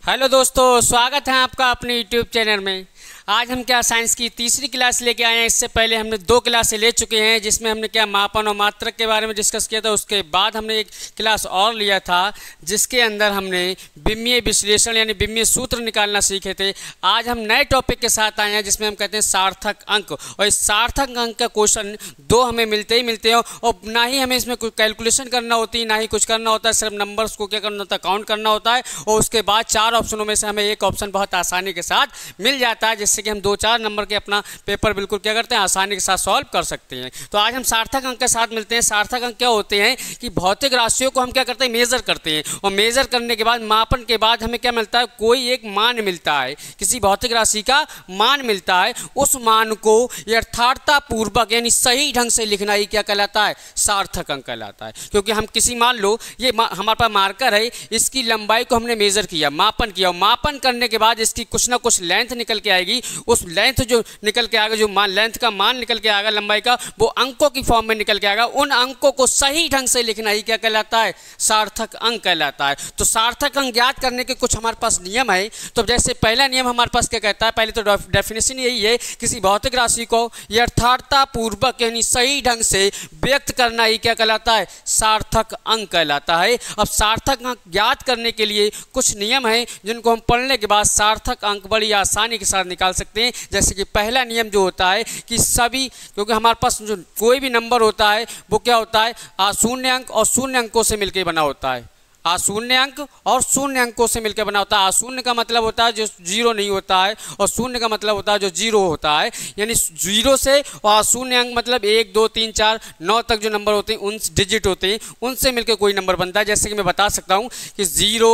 Hello दोस्तों, स्वागत है आपका अपने यूट्यूब चैनल में। आज हम क्या साइंस की तीसरी क्लास लेके आए हैं। इससे पहले हमने 2 क्लासें ले चुके हैं जिसमें हमने क्या मापन और मात्रक के बारे में डिस्कस किया था। उसके बाद हमने एक क्लास और लिया था जिसके अंदर हमने बिम्मीय विश्लेषण यानी बिम्मीय सूत्र निकालना सीखे थे। आज हम नए टॉपिक के साथ आए हैं जिसमें हम कहते हैं सार्थक अंक। और इस सार्थक अंक का क्वेश्चन 2 हमें मिलते ही हो और ना ही हमें इसमें कोई कैलकुलेशन करना होती है, ना ही कुछ करना होता है। सिर्फ नंबर्स को क्या करना होता है, काउंट करना होता है। और उसके बाद 4 ऑप्शनों में से हमें एक ऑप्शन बहुत आसानी के साथ मिल जाता है, जिससे कि हम 2-4 नंबर के अपना पेपर बिल्कुल क्या करते हैं, आसानी के साथ सॉल्व कर सकते हैं। तो आज हम सार्थक अंक के साथ मिलते हैं। सार्थक अंक क्या होते हैं कि भौतिक राशियों को हम क्या करते हैं, मेजर करते हैं। और मेजर करने के बाद, मापन के बाद हमें क्या मिलता है, कोई एक मान मिलता है, किसी भौतिक राशि का मान मिलता है। उस मान को यथार्थता पूर्वक यानी सही ढंग से लिखना ही क्या कहलाता है, सार्थक अंक कहलाता है। क्योंकि हम किसी, मान लो ये हमारे पास मार्कर है, इसकी लंबाई को हमने मेजर किया, मापन किया। और मापन करने के बाद इसकी कुछ ना कुछ लेंथ निकल के आएगी। उस लेंथ जो निकल के आएगा, जो लेंथ का मान निकल के आएगा, लंबाई का, वो अंकों की फॉर्म में निकल के आएगा। उन अंकों को सही ढंग से लिखना ही क्या कहलाता है, सार्थक अंक कहलाता है। तो सार्थक अंक ज्ञात करने के कुछ हमारे पास नियम है। तो जैसे पहला नियम हमारे पास क्या कहता है, पहले तो डेफिनेशन यही है, किसी भौतिक राशि को यथार्थता पूर्वक यानी सही ढंग से व्यक्त करना ही क्या कहलाता है, सार्थक अंक कहलाता है। अब सार्थक अंक ज्ञात करने के लिए कुछ नियम है जिनको हम पढ़ने के बाद सार्थक अंक बड़ी आसानी के साथ निकाल सकते हैं। जैसे कि पहला नियम जो होता है कि सभी, क्योंकि हमारे पास जो कोई भी नंबर होता है वो क्या होता है, अशून्य अंक और शून्य अंकों से मिलकर बना होता है। अशून्य अंक और शून्य अंकों से मिलकर बना होता है। अशून्य का मतलब होता है जो 0 नहीं होता है, और शून्य का मतलब होता है जो 0 होता है। यानी 0 से और अशून्य अंक मतलब 1 2 3 4 9 तक जो नंबर होते हैं, उन डिजिट होते हैं, उनसे मिलकर कोई नंबर बनता है। जैसे कि मैं बता सकता हूँ कि 0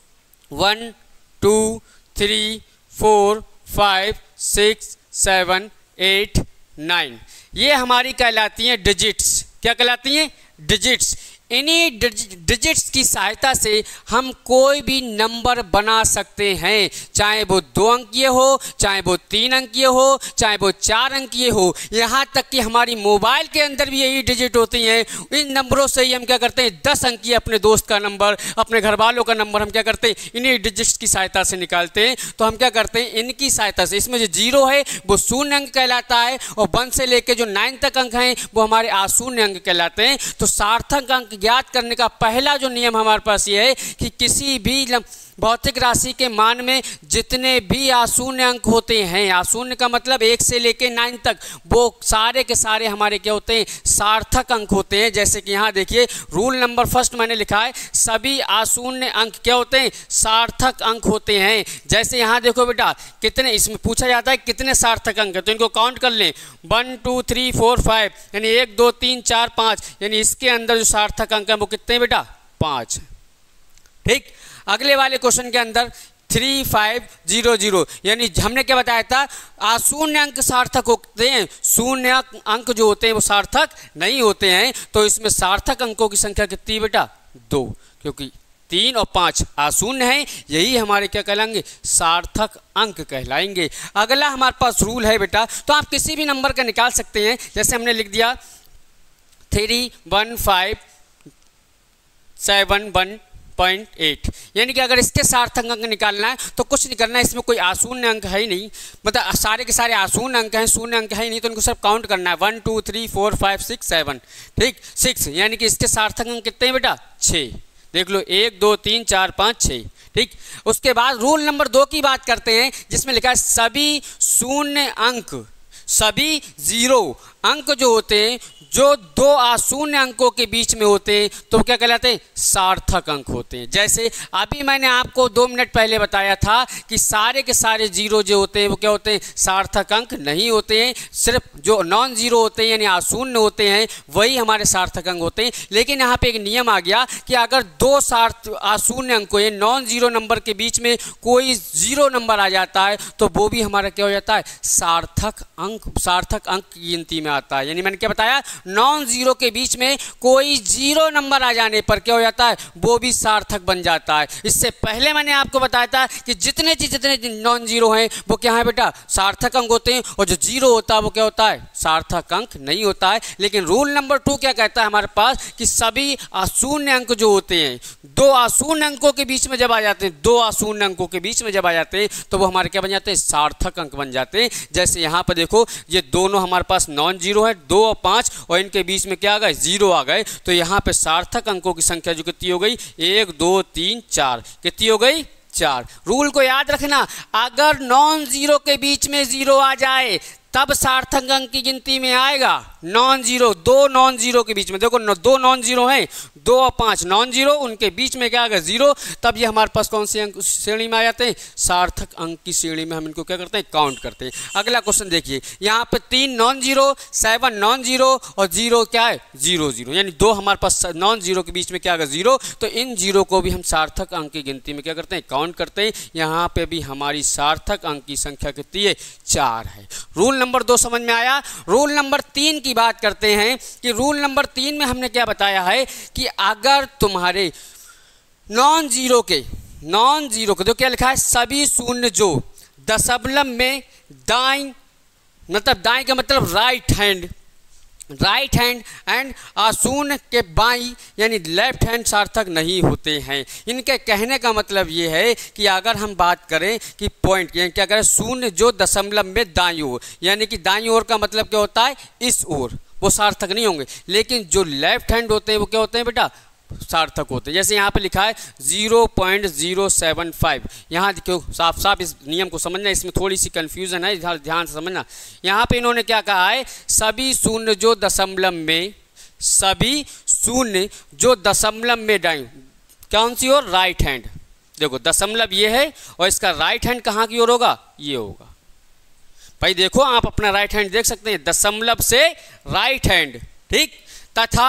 1 2 3 4 5 6 7 8 9, ये हमारी कहलाती हैं डिजिट्स। क्या कहलाती हैं, डिजिट्स। इन्हीं डिजिट्स की सहायता से हम कोई भी नंबर बना सकते हैं, चाहे वो 2 अंकीय हो, चाहे वो 3 अंकीय हो, चाहे वो 4 अंकीय हो। यहाँ तक कि हमारी मोबाइल के अंदर भी यही डिजिट होती हैं। इन नंबरों से ही हम क्या करते हैं, 10 अंकीय अपने दोस्त का नंबर, अपने घर वालों का नंबर हम क्या करते हैं, इन्हीं डिजिट्स की सहायता से निकालते हैं। तो हम क्या करते हैं, इनकी सहायता से, इसमें जो 0 है वो शून्य अंक कहलाता है, और 1 से लेकर जो 9 तक अंक हैं वो हमारे अशून्य अंक कहलाते हैं। तो सार्थक अंक ज्ञात करने का पहला जो नियम हमारे पास ये है कि किसी भी भौतिक राशि के मान में जितने भी अशून्य अंक होते हैं, अशून्य का मतलब 1 से लेकर 9 तक, वो सारे के सारे हमारे क्या होते हैं, सार्थक अंक होते हैं। जैसे कि यहाँ देखिए, रूल नंबर फर्स्ट मैंने लिखा है, सभी अशून्य अंक क्या होते हैं, सार्थक अंक होते हैं। जैसे यहाँ देखो बेटा, कितने, इसमें पूछा जाता है कितने सार्थक अंक है, तो इनको काउंट कर लें, 1 2 3 4 5, यानी 1 2 3 4 5, यानी इसके अंदर जो सार्थक अंक है वो कितने बेटा, 5। ठीक। अगले वाले क्वेश्चन के अंदर 3 5 0 0, यानी हमने क्या बताया था, अशून्य अंक सार्थक होते हैं, शून्य अंक जो होते हैं वो सार्थक नहीं होते हैं। तो इसमें सार्थक अंकों की संख्या कितनी बेटा, 2, क्योंकि 3 और 5 अशून्य हैं, यही हमारे क्या कहलाएंगे, सार्थक अंक कहलाएंगे। अगला हमारे पास रूल है बेटा, तो आप किसी भी नंबर का निकाल सकते हैं। जैसे हमने लिख दिया 3 1 5 7 1.8, यानी कि अगर इसके सार्थक अंक निकालना है तो कुछ नहीं करना है, इसमें कोई अशून्य अंक है ही नहीं, मतलब सारे के सारे अशून्य अंक हैं, शून्य अंक है ही नहीं, तो इनको सिर्फ काउंट करना है, 1 2 3 4 5 6 7। ठीक, 6, यानी कि इसके सार्थक अंक कितने हैं बेटा, 6। देख लो, 1 2 3 4 5 6। ठीक। उसके बाद रूल नंबर 2 की बात करते हैं, जिसमें लिखा है सभी शून्य अंक, सभी 0 अंक जो होते हैं, जो 2 अशून्य अंकों के बीच में होते हैं, तो क्या कहलाते हैं, सार्थक अंक होते हैं। जैसे अभी मैंने आपको 2 मिनट पहले बताया था कि सारे के सारे 0 जो होते हैं वो क्या होते हैं, सार्थक अंक नहीं होते हैं। सिर्फ जो नॉन 0 होते हैं यानी अशून्य होते हैं वही हमारे सार्थक अंक होते हैं। लेकिन यहाँ पे एक नियम आ गया कि अगर 2 अशून्य अंकों यानी नॉन 0 नंबर के बीच में कोई 0 नंबर आ जाता है तो वो भी हमारा क्या हो जाता है, सार्थक अंक सार्थक अंक की गिनती में आता है। यानी मैंने क्या बताया, नॉन जीरो के बीच में कोई जीरो नंबर आ जाने पर क्या हो जाता है, वो भी सार्थक बन जाता है। इससे पहले मैंने आपको बताया था कि जितने नॉन जीरो हैं वो क्या है बेटा, सार्थक अंक होते हैं, और जो जीरो होता है वो क्या होता है, सार्थक अंक नहीं होता है। लेकिन रूल नंबर 2 क्या कहता है हमारे पास कि सभी अशून्य अंक जो होते हैं, दो अशून्य अंकों के बीच में जब आ जाते हैं, दो अशून्य अंकों के बीच में जब आ जाते हैं तो वो हमारे क्या बन जाते हैं, सार्थक अंक बन जाते हैं। जैसे यहाँ पर देखो ये दोनों हमारे पास नॉन जीरो है, 2 और 5, और इनके बीच में क्या आ गए, जीरो आ गए। तो यहाँ पे सार्थक अंकों की संख्या जो कितनी हो गई, 1 2 3 4, कितनी हो गई, 4। रूल को याद रखना, अगर नॉन जीरो के बीच में जीरो आ जाए तब सार्थक अंक की गिनती में आएगा। नॉन जीरो, दो नॉन जीरो के बीच में देखो, दो नॉन जीरो हैं, 2 और 5 नॉन जीरो, उनके बीच में क्या आ गया, जीरो, तब ये हमारे पास कौन सी अंक श्रेणी में आ जाते हैं, सार्थक अंक की श्रेणी में हम इनको क्या करते हैं, काउंट करते हैं। अगला क्वेश्चन देखिए, यहाँ पे 3 नॉन जीरो, 7 नॉन जीरो और 0 क्या है, 0 0, यानी 2 हमारे पास नॉन जीरो के बीच में क्या आ गया, 0। तो इन जीरो को भी हम सार्थक अंक की गिनती में क्या करते हैं, काउंट करते हैं। यहाँ पे भी हमारी सार्थक अंक की संख्या कितनी है, 4 है। रूल नंबर 2 समझ में आया। रूल नंबर 3 की बात करते हैं कि रूल नंबर 3 में हमने क्या बताया है कि अगर तुम्हारे नॉन जीरो के तो क्या लिखा है, सभी शून्य जो दशमलव में दाईं, मतलब दाईं का मतलब राइट हैंड एंड अशून्य के बाईं यानी लेफ्ट हैंड सार्थक नहीं होते हैं। इनके कहने का मतलब ये है कि अगर हम बात करें कि पॉइंट यानी क्या करें, शून्य जो दशमलव में दाईं ओर, यानी कि दाईं ओर का मतलब क्या होता है, इस ओर, वो सार्थक नहीं होंगे। लेकिन जो लेफ्ट हैंड होते हैं वो क्या होते हैं बेटा, सार्थक होते हैं। जैसे यहाँ पे लिखा है 0.075, यहाँ देखो साफ साफ इस नियम को समझना, इसमें थोड़ी सी कंफ्यूजन है, ध्यान से समझना। यहाँ पे इन्होंने क्या कहा है, सभी शून्य जो दशमलव में दाईं, कौन सी ओर, राइट हैंड। देखो दशमलव ये है और इसका राइट हैंड कहाँ की ओर होगा, ये होगा। भाई देखो आप अपना राइट हैंड देख सकते हैं, दशमलव से राइट हैंड, ठीक। तथा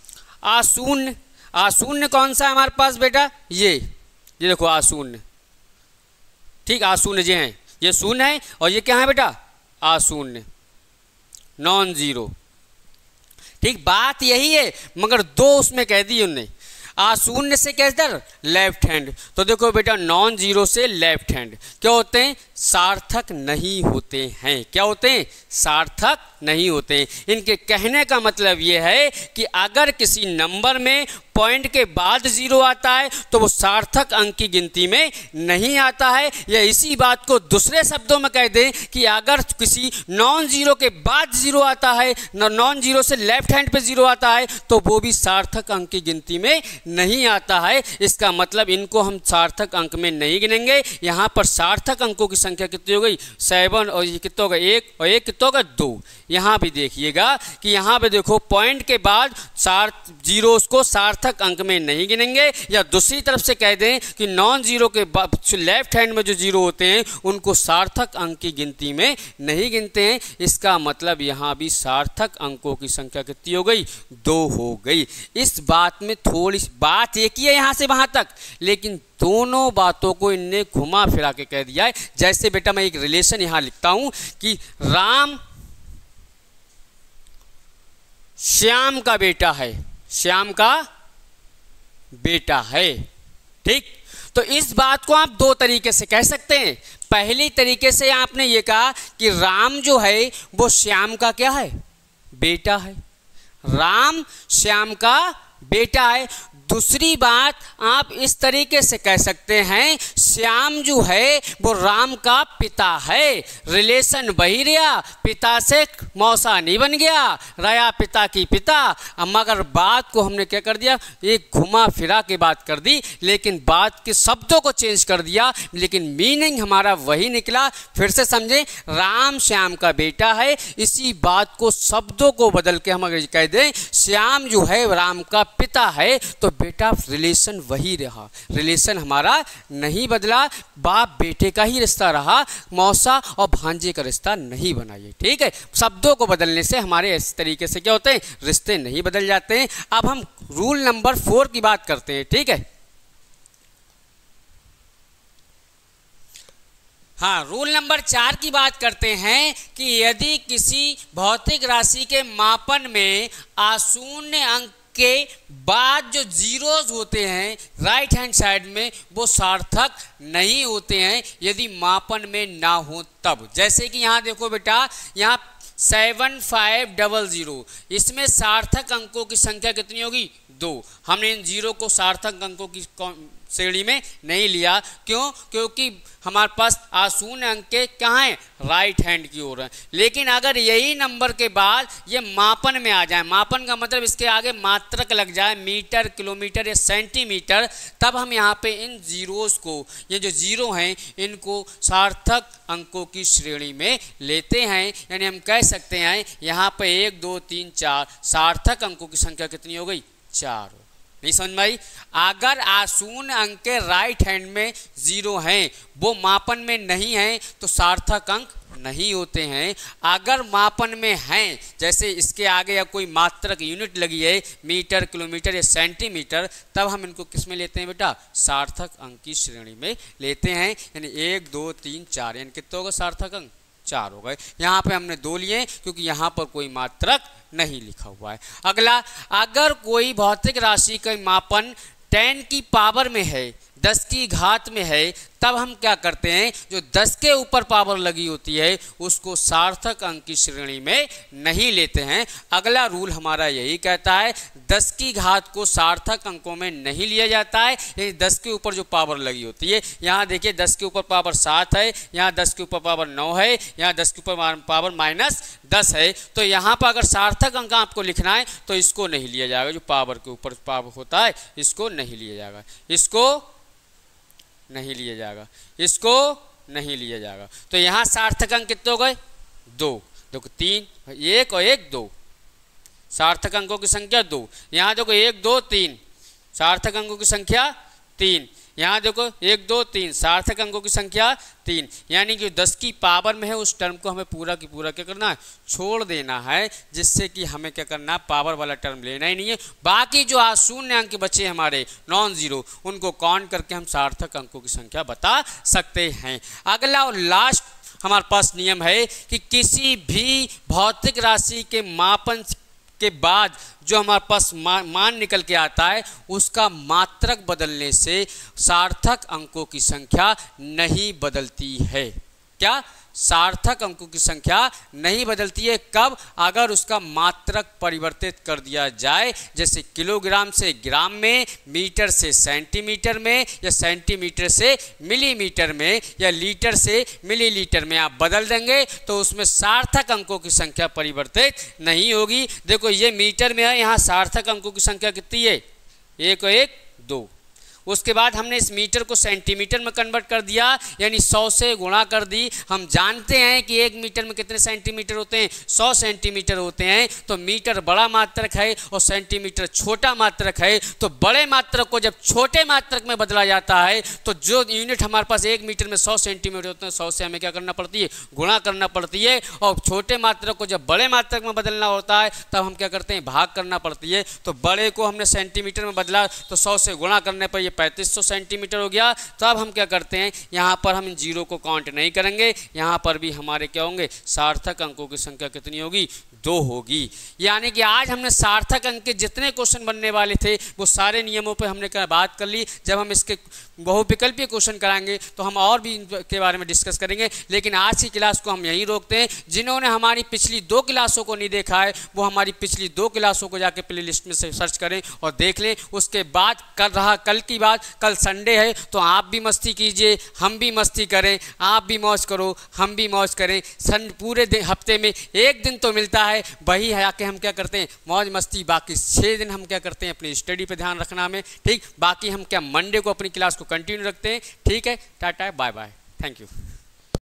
अशून्य कौन सा है हमारे पास बेटा, ये देखो अशून्य, ठीक, अशून्य जो हैं ये शून्य है और ये क्या है बेटा, अशून्य, नॉन जीरो, ठीक। बात यही है मगर 2 उसमें कह दी उन्होंने, अशून्य से कैसे, लेफ्ट हैंड। तो देखो बेटा नॉन जीरो से लेफ्ट हैंड क्या होते हैं, सार्थक नहीं होते हैं। क्या होते हैं, सार्थक नहीं होते हैं। इनके कहने का मतलब ये है कि अगर किसी नंबर में पॉइंट के बाद 0 आता है तो वो सार्थक अंक की गिनती में नहीं आता है। या इसी बात को दूसरे शब्दों में कह दें कि अगर किसी नॉन जीरो के बाद 0 आता है, नॉन जीरो से लेफ्ट हैंड पे 0 आता है, तो वो भी सार्थक अंक की गिनती में नहीं आता है। इसका मतलब इनको हम सार्थक अंक में नहीं गिनेंगे। यहाँ पर सार्थक अंकों की संख्या कितनी हो गई, 7, और ये कितना होगा, 1, और 1 कितना होगा, 2। यहाँ भी देखिएगा कि यहाँ पे देखो पॉइंट के बाद जीरो को सार्थक अंक में नहीं गिनेंगे। या दूसरी तरफ से कह दें कि नॉन जीरो के लेफ्ट हैंड में जो 0 होते हैं उनको सार्थक अंक की गिनती में नहीं गिनते हैं। इसका मतलब यहाँ भी सार्थक अंकों की संख्या कितनी हो गई, 2 हो गई। इस बात में थोड़ी बात एक ही है यहाँ से वहाँ तक, लेकिन दोनों बातों को इनने घुमा फिरा के कह दिया है। जैसे बेटा मैं एक रिलेशन यहाँ लिखता हूँ कि राम श्याम का बेटा है, श्याम का बेटा है, ठीक। तो इस बात को आप 2 तरीके से कह सकते हैं। पहली तरीके से आपने ये कहा कि राम जो है वो श्याम का क्या है, बेटा है, राम श्याम का बेटा है। दूसरी बात आप इस तरीके से कह सकते हैं, श्याम जो है वो राम का पिता है। रिलेशन वही रहा, पिता से मौसा नहीं बन गया, रहा पिता की पिता। मगर बात को हमने क्या कर दिया, एक घुमा फिरा के बात कर दी, लेकिन बात के शब्दों को चेंज कर दिया, लेकिन मीनिंग हमारा वही निकला। फिर से समझें, राम श्याम का बेटा है, इसी बात को शब्दों को बदल के हम अगर कह दें श्याम जो है राम का पिता है, तो बेटा रिलेशन वही रहा, रिलेशन हमारा नहीं बदला, बाप बेटे का ही रिश्ता रहा, मौसा और भांजे का रिश्ता नहीं बना। ये ठीक है, शब्दों को बदलने से हमारे इस तरीके से क्या होते हैं, रिश्ते नहीं बदल जाते हैं। अब हम रूल नंबर 4 की बात करते हैं, ठीक है। हाँ, रूल नंबर 4 की बात करते हैं कि यदि किसी भौतिक राशि के मापन में अशून्य अंक के बाद जो जीरोज होते हैं राइट हैंड साइड में वो सार्थक नहीं होते हैं यदि मापन में ना हो तब। जैसे कि यहाँ देखो बेटा, यहाँ 7500, इसमें सार्थक अंकों की संख्या कितनी होगी? 2। हमने इन जीरो को सार्थक अंकों की श्रेणी में नहीं लिया। क्यों? क्योंकि हमारे पास अशून्य अंक के कहाँ हैं? राइट हैंड की ओर है। लेकिन अगर यही नंबर के बाद ये मापन में आ जाए, मापन का मतलब इसके आगे मात्रक लग जाए, मीटर, किलोमीटर या सेंटीमीटर, तब हम यहाँ पे इन जीरोस को, ये जो जीरो हैं, इनको सार्थक अंकों की श्रेणी में लेते हैं। यानी हम कह सकते हैं यहाँ पे 1 2 3 4 सार्थक अंकों की संख्या कितनी हो गई? 4। नहीं समझ में आई? अगर अशून्य अंक के राइट हैंड में जीरो हैं, वो मापन में नहीं हैं, तो सार्थक अंक नहीं होते हैं। अगर मापन में हैं, जैसे इसके आगे या कोई मात्रक यूनिट लगी है, मीटर, किलोमीटर या सेंटीमीटर, तब हम इनको किस में लेते हैं बेटा? सार्थक अंक की श्रेणी में लेते हैं। यानी 1 2 3 4, यानी कितने होगा सार्थक अंक? 4 हो गए। यहाँ पे हमने 2 लिए क्योंकि यहाँ पर कोई मात्रक नहीं लिखा हुआ है। अगला, अगर कोई भौतिक राशि का मापन 10 की पावर में है, 10 की घात में है, तब हम क्या करते हैं? जो 10 के ऊपर पावर लगी होती है उसको सार्थक अंक की श्रेणी में नहीं लेते हैं। अगला रूल हमारा यही कहता है 10 की घात को सार्थक अंकों में नहीं लिया जाता है। यानी 10 के ऊपर जो पावर लगी होती है, यहाँ देखिए 10 के ऊपर पावर 7 है, यहाँ 10 के ऊपर पावर 9 है, यहाँ 10 के ऊपर पावर -10 है। तो यहाँ पर अगर सार्थक अंक आपको लिखना है तो इसको नहीं लिया जाएगा। जो पावर के ऊपर पावर होता है इसको नहीं लिया जाएगा, इसको नहीं लिया जाएगा, इसको नहीं लिया जाएगा। तो यहाँ सार्थक अंक कितने हो गए? 2। देखो 3, 1 और 1 2, सार्थक अंकों की संख्या 2। यहाँ देखो 1 2 3, सार्थक अंकों की संख्या 3। यहाँ देखो 1 2 3, सार्थक अंकों की संख्या 3। यानी कि 10 की पावर में है उस टर्म को हमें पूरा की पूरा क्या करना है? छोड़ देना है, जिससे कि हमें क्या करना है? पावर वाला टर्म लेना ही नहीं है। बाकी जो अशून्य अंक बचे हमारे नॉन जीरो, उनको काउंट करके हम सार्थक अंकों की संख्या बता सकते हैं। अगला और लास्ट हमारे पास नियम है कि किसी भी भौतिक राशि के मापन के बाद जो हमारे पास मान निकल के आता है उसका मात्रक बदलने से सार्थक अंकों की संख्या नहीं बदलती है। क्या? सार्थक अंकों की संख्या नहीं बदलती है। कब? अगर उसका मात्रक परिवर्तित कर दिया जाए, जैसे किलोग्राम से ग्राम में, मीटर से सेंटीमीटर में, या सेंटीमीटर से मिलीमीटर में, या लीटर से मिलीलीटर में आप बदल देंगे तो उसमें सार्थक अंकों की संख्या परिवर्तित नहीं होगी। देखो ये मीटर में है, यहाँ सार्थक अंकों की संख्या कितनी है? 1 और 1 2। उसके बाद हमने इस मीटर को सेंटीमीटर में कन्वर्ट कर दिया, यानी 100 से गुणा कर दी। हम जानते हैं कि 1 मीटर में कितने सेंटीमीटर होते हैं? 100 सेंटीमीटर होते हैं। तो मीटर बड़ा मात्रक है और सेंटीमीटर छोटा मात्रक है। तो बड़े मात्रक को जब छोटे मात्रक में बदला जाता है तो जो यूनिट हमारे पास 1 मीटर में 100 सेंटीमीटर होते हैं, 100 से हमें क्या करना पड़ती है? गुणा करना पड़ती है। और छोटे मात्रक को जब बड़े मात्रक में बदलना होता है तब हम क्या करते हैं? भाग करना पड़ती है। तो बड़े को हमने सेंटीमीटर में बदला तो 100 से गुणा करने पर ये 3500 सेंटीमीटर हो गया। तो अब हम क्या करते हैं? यहाँ पर हम जीरो को काउंट नहीं करेंगे, यहाँ पर भी हमारे क्या होंगे? सार्थक अंकों की संख्या कितनी होगी? 2 होगी। यानी कि आज हमने सार्थक अंक के जितने क्वेश्चन बनने वाले थे वो सारे नियमों पे हमने बात कर ली। जब हम इसके बहुविकल्पीय क्वेश्चन कराएंगे तो हम और भी इनके बारे में डिस्कस करेंगे। लेकिन आज की क्लास को हम यहीं रोकते हैं। जिन्होंने हमारी पिछली 2 क्लासों को नहीं देखा है वो हमारी पिछली 2 क्लासों को जाके प्ले लिस्ट में से सर्च करें और देख लें। उसके बाद कल की बात, कल संडे है तो आप भी मस्ती कीजिए, हम भी मस्ती करें, आप भी मौज करो, हम भी मौज करें। पूरे हफ्ते में 1 दिन तो मिलता है, वही है आके हम क्या करते हैं? मौज मस्ती। बाकी 6 दिन हम क्या करते हैं? अपनी स्टडी पे ध्यान रखना हमें, ठीक। बाकी हम क्या मंडे को अपनी क्लास को कंटिन्यू रखते हैं, ठीक है। Tata, bye bye, thank you.